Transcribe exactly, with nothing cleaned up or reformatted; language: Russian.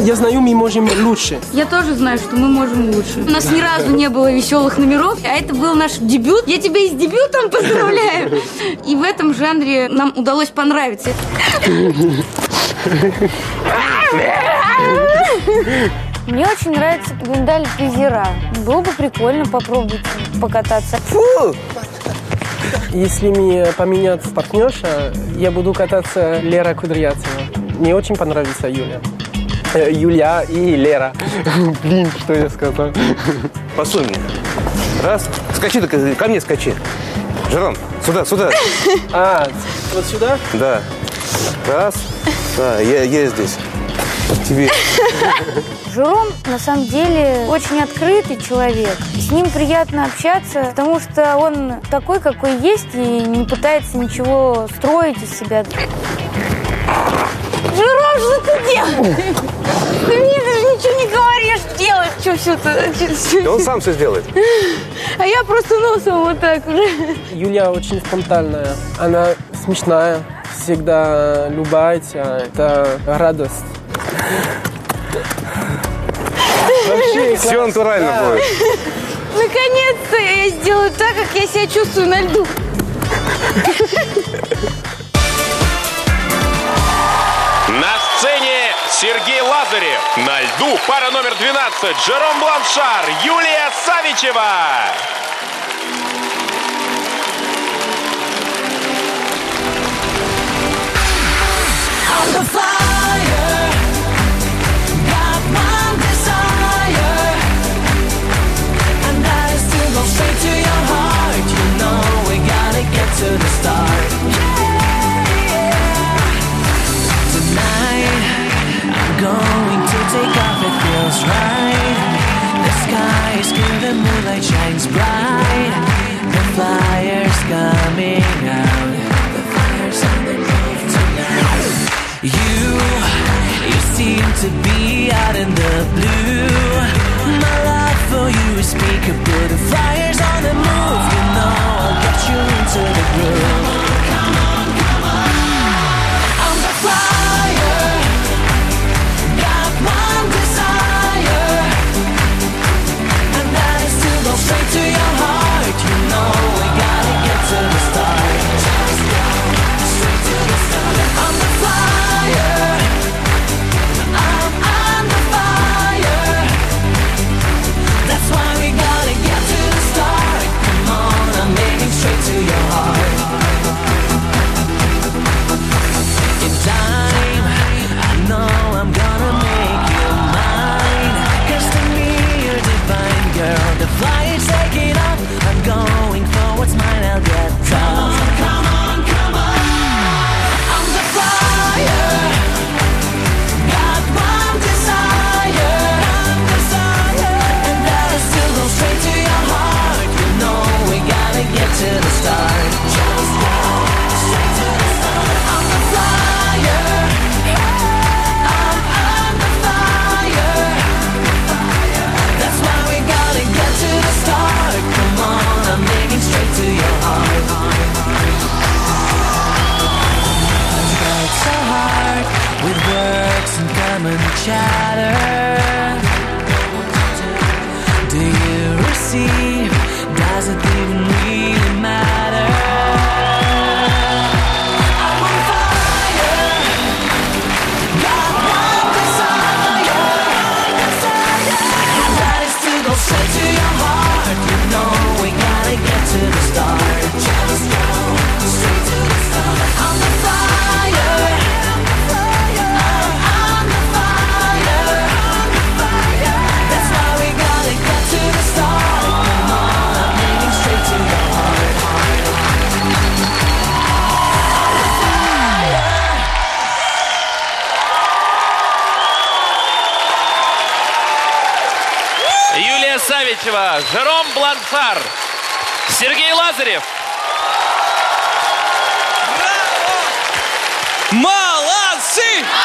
я знаю, мы можем лучше. Я тоже знаю, что мы можем лучше. У нас ни разу не было веселых номеров, а это был наш дебют. Я тебя и с дебютом поздравляю. И в этом жанре нам удалось понравиться. Мне очень нравится Гвиндаль Пизера. Было бы прикольно попробовать покататься. Фу! Если мне поменять партнерша, я буду кататься Лера Кудрявцева. Мне очень понравится Юля. Э, Юля и Лера. Блин, что я сказал. Посунь мне. Раз. Скачи, ко мне скачи. Жером, сюда, сюда. А, вот сюда? Да. Раз. Да, я, я здесь. Тебе. Жером, на самом деле, очень открытый человек. С ним приятно общаться, потому что он такой, какой есть, и не пытается ничего строить из себя. Жером, что ты делаешь? Ты мне даже ничего не говоришь делать. Что все-то? Он сам все сделает. А я просто носом вот так уже. Юля очень спонтанная. Она смешная, всегда улыбается. Это радость. Вообще, все натурально да. будет. Наконец-то я сделаю так, как я себя чувствую на льду. На сцене Сергей Лазарев. На льду пара номер двенадцать. Жером Бланшар, Юлия Савичева. To the start. Yeah, yeah. Tonight I'm going to take off, it feels right. The sky is clear, the moonlight shines bright. The fire's coming out. The fire's on the move tonight. You, you seem to be out in the blue. My love for you is speakable. The fire's on the move, you know I'll get you into the groove. Come on, come on. I'm the fire. Got one desire, and that is to go straight to your heart. You know we gotta get to the start. Just go straight to the start. I'm the fire. I'm on the fire. That's why we gotta get to the start. Come on, I'm heading straight to your heart. In time, I know I'm gonna make you mine. 'Cause to me you're divine, girl. The fire's taking off. I'm going for what's mine, I'll get tough. Come on, come on. I'm the fire. Got one desire, one desire, and that is to go straight to your heart. You know we gotta get to the start. Just go straight to the start. I'm the fire. I'm on the fire. That's why we gotta get to the start. Come on, I'm making straight to your heart. It's so hard with words and common chatter. Do you receive? Does it even really matter? I'm on fire. Got one desire, and that is to go straight to your heart. You know we gotta get to the start. Just go straight to the start. I'm the fire. I'm on the fire. That's why we gotta get to the start. Come on, I'm heading straight to your heart. Юлия Савичева, Жером Бланшар, Сергей Лазарев. Молодцы!